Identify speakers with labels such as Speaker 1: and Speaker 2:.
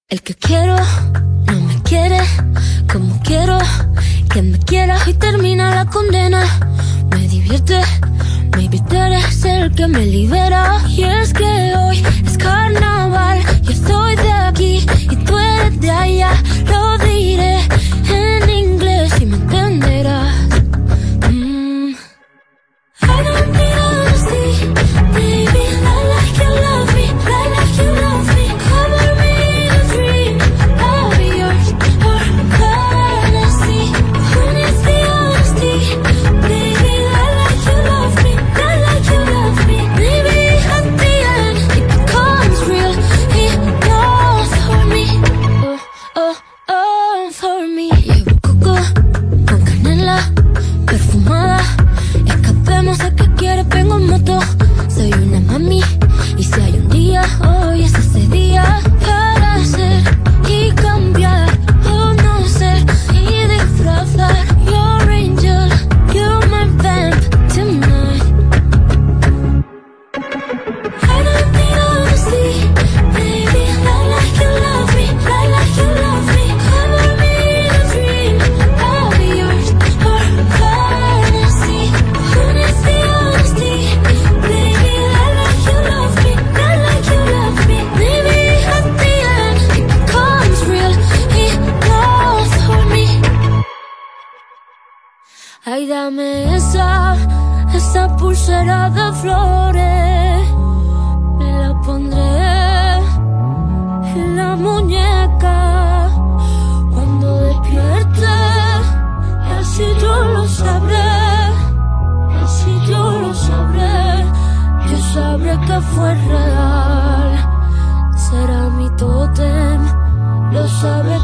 Speaker 1: El que quiero no me quiere como quiero que me quiera y termina la condena. Me divierte, maybe tú eres el que me libera. Y es que hoy es carnaval, yo soy de aquí y tú eres de allá. Lo diré en inglés y me entenderás. I don't need honesty, baby, I like you love me, I like you love me. Cover me in a dream, I'll be yours or fantasy. Who needs the honesty, baby, I like you love me, I like you love me. Maybe at the end it becomes real, it goes for me, oh, for me. Llevo coco con canela perfumada. Escapemos a que quieres, vengo en moto. Soy una mami y si hay un día, hoy es ese día para ser y cambiar o no ser y disfrazar. Your angel, you're my vamp tonight. I don't need honesty, baby, I like you love me, I like you love me. Cover me in a dream, I'll be yours or fantasy. Who needs the honesty, baby, I like you love me, I like you love me. Maybe at the end it becomes real, it goes for me. Ay, dame esa pulsera de flores. Me la pondré en la muñeca cuando despierte. Y así yo lo sabré, y así yo lo sabré. Yo sabré que fue real. Será mi tótem, lo sabré.